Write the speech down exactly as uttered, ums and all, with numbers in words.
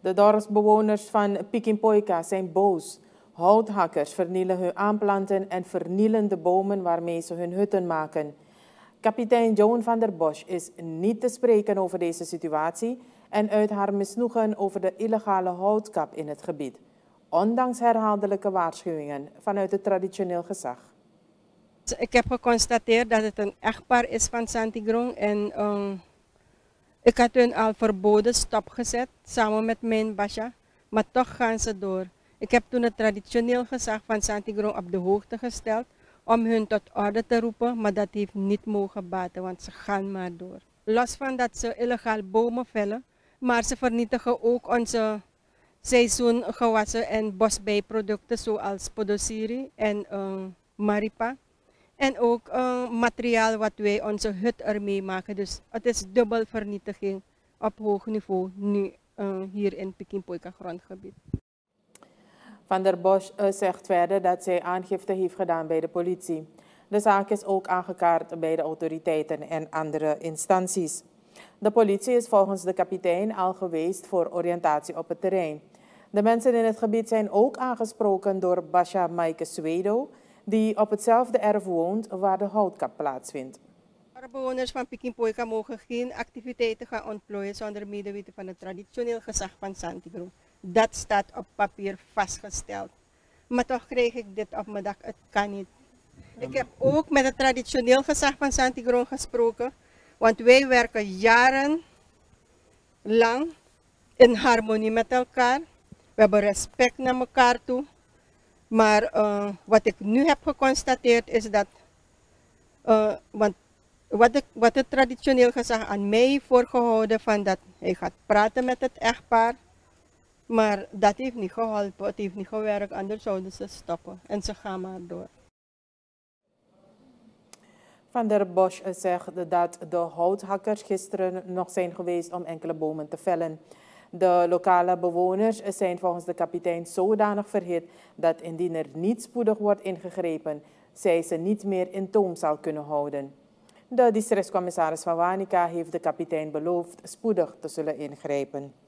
De dorpsbewoners van Pikinpoika zijn boos. Houthakkers vernielen hun aanplanten en vernielen de bomen waarmee ze hun hutten maken. Kapitein Joan van der Bosch is niet te spreken over deze situatie en uit haar misnoegen over de illegale houtkap in het gebied, ondanks herhaaldelijke waarschuwingen vanuit het traditioneel gezag. Ik heb geconstateerd dat het een echtpaar is van Santigrong en um, ik had hun al verboden stopgezet samen met mijn Basha, maar toch gaan ze door. Ik heb toen het traditioneel gezag van Santigrong op de hoogte gesteld om hun tot orde te roepen, maar dat heeft niet mogen baten, want ze gaan maar door. Los van dat ze illegaal bomen vellen, maar ze vernietigen ook onze seizoengewassen en bosbijproducten zoals podosiri en uh, maripa. En ook uh, materiaal wat wij onze hut ermee maken. Dus het is dubbel vernietiging op hoog niveau nu uh, hier in Pikinpoika grondgebied. Van der Bosch uh, zegt verder dat zij aangifte heeft gedaan bij de politie. De zaak is ook aangekaart bij de autoriteiten en andere instanties. De politie is volgens de kapitein al geweest voor oriëntatie op het terrein. De mensen in het gebied zijn ook aangesproken door Basha Maike Swedo, die op hetzelfde erf woont waar de houtkap plaatsvindt. De bewoners van Pikinpoika mogen geen activiteiten gaan ontplooien zonder medeweten van het traditioneel gezag van Santigrong. Dat staat op papier vastgesteld. Maar toch kreeg ik dit op mijn dak, het kan niet. Ik heb ook met het traditioneel gezag van Santigrong gesproken, want wij werken jarenlang in harmonie met elkaar. We hebben respect naar elkaar toe. Maar uh, wat ik nu heb geconstateerd is dat, uh, want wat, de, wat het traditioneel gezag aan mij heeft voorgehouden, van dat hij gaat praten met het echtpaar, maar dat heeft niet geholpen, het heeft niet gewerkt, anders zouden ze stoppen en ze gaan maar door. Van der Bosch zegt dat de houthakkers gisteren nog zijn geweest om enkele bomen te vellen. De lokale bewoners zijn volgens de kapitein zodanig verhit dat indien er niet spoedig wordt ingegrepen, zij ze niet meer in toom zal kunnen houden. De districtscommissaris van Wanica heeft de kapitein beloofd spoedig te zullen ingrijpen.